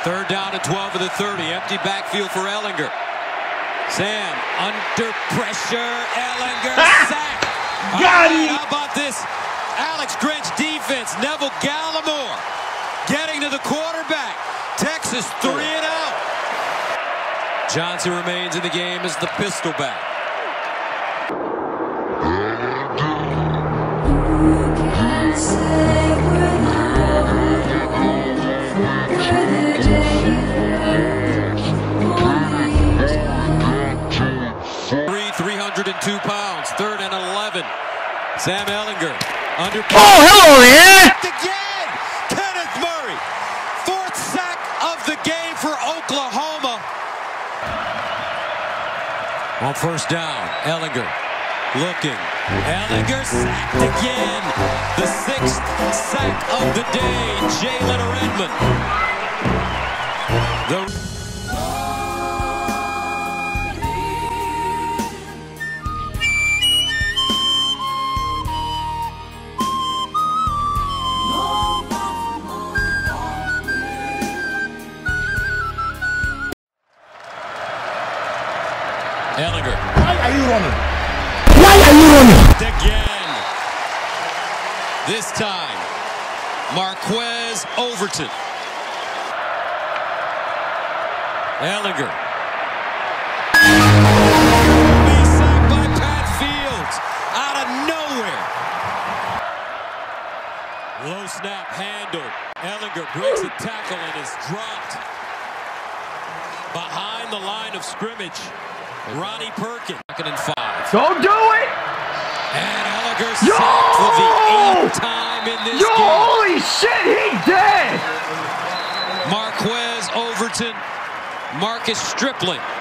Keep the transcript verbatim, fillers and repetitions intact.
Third down and twelve of the thirty. Empty backfield for Ehlinger. Sam under pressure. Ehlinger sack. Got right, him. how about this? Alex Grinch defense. Neville Gallimore getting to the quarterback. Texas three and out. Johnson remains in the game as the pistol back. Three, three hundred two pounds. Third and eleven. Sam Ehlinger under. Oh, hello there. Again, Kenneth Murray. Fourth sack of the game for Oklahoma. On first down, Ehlinger looking. Ehlinger sacked again. The sixth sack of the day. Jalen Redmond. The Ehlinger. Why are you running? Why are you running? Again. This time, Marquez Overton. Ehlinger. He's sacked by Pat Fields out of nowhere. Low snap handle. Ehlinger breaks a tackle and is dropped behind the line of scrimmage. Ronnie Perkins, second and five. Don't do it! And Ehlinger Yo! sacked for the eighth time in this Yo, game. holy shit, he dead! Marquez Overton, Marcus Stripling